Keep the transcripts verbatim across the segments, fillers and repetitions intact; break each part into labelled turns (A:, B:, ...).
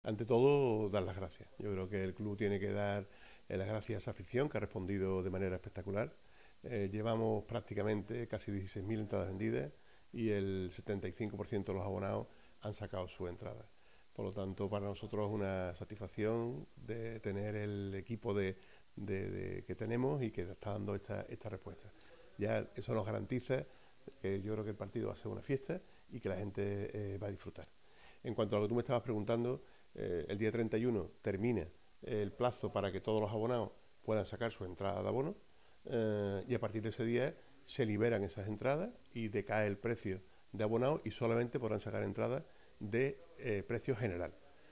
A: Ante todo, dar las gracias. Yo creo que el club tiene que dar eh, las gracias a esa afición que ha respondido de manera espectacular. Eh, llevamos prácticamente casi dieciséis mil entradas vendidas y el setenta y cinco por ciento de los abonados han sacado su entrada. Por lo tanto, para nosotros es una satisfacción de tener el equipo de, de, de, que tenemos y que está dando esta, esta respuesta. Ya eso nos garantiza que yo creo que el partido va a ser una fiesta y que la gente eh, va a disfrutar. En cuanto a lo que tú me estabas preguntando, eh, el día treinta y uno termina el plazo para que todos los abonados puedan sacar su entrada de abono eh, y a partir de ese día se liberan esas entradas y decae el precio de abonados y solamente podrán sacar entradas de eh, precio general.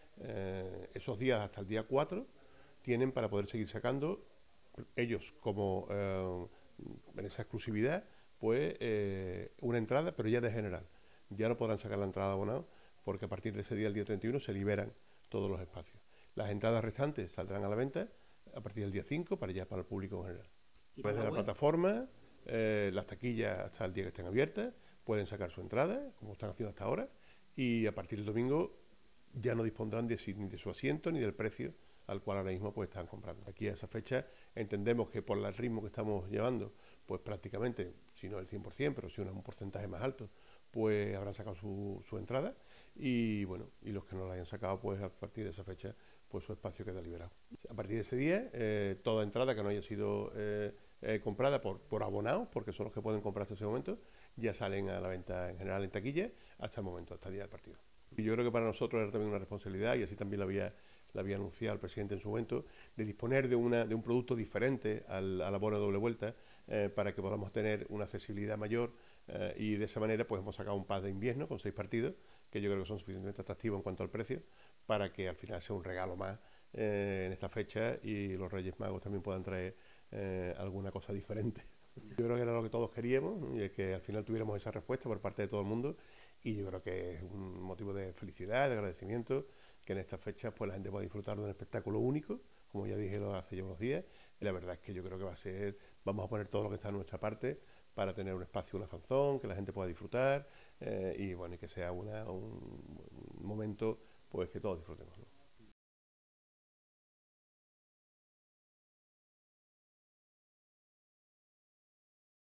A: Eh, esos días hasta el día cuatro tienen para poder seguir sacando ellos como eh, en esa exclusividad pues eh, una entrada pero ya de general. Ya no podrán sacar la entrada de abonado porque a partir de ese día, el día treinta y uno, se liberan todos los espacios. Las entradas restantes saldrán a la venta a partir del día cinco para ya para el público en general. A través de la plataforma, eh, las taquillas hasta el día que estén abiertas, pueden sacar su entrada, como están haciendo hasta ahora, y a partir del domingo ya no dispondrán de, ni de su asiento ni del precio al cual ahora mismo pues están comprando. Aquí a esa fecha entendemos que por el ritmo que estamos llevando, pues prácticamente, si no el cien por ciento, pero si un porcentaje más alto, pues habrán sacado su, su entrada y bueno, y los que no la hayan sacado, pues a partir de esa fecha, pues su espacio queda liberado. A partir de ese día, eh, toda entrada que no haya sido eh, eh, comprada por, por abonados, porque son los que pueden comprar hasta ese momento, ya salen a la venta en general en taquilla hasta el momento, hasta el día del partido. Y yo creo que para nosotros era también una responsabilidad, y así también lo había, lo había anunciado el presidente en su momento, de disponer de, una, de un producto diferente al, al abono de doble vuelta, eh, para que podamos tener una accesibilidad mayor, eh, y de esa manera pues hemos sacado un pack de invierno con seis partidos, que yo creo que son suficientemente atractivos en cuanto al precio, para que al final sea un regalo más eh, en esta fecha y los Reyes Magos también puedan traer eh, alguna cosa diferente. Yo creo que era lo que todos queríamos y es que al final tuviéramos esa respuesta por parte de todo el mundo y yo creo que es un motivo de felicidad, de agradecimiento que en estas fechas pues la gente pueda disfrutar de un espectáculo único, como ya dije hace ya unos días, y la verdad es que yo creo que va a ser, vamos a poner todo lo que está en nuestra parte para tener un espacio, una fanzón, que la gente pueda disfrutar eh, y bueno, y que sea una, un, un momento pues que todos disfrutemos, ¿no?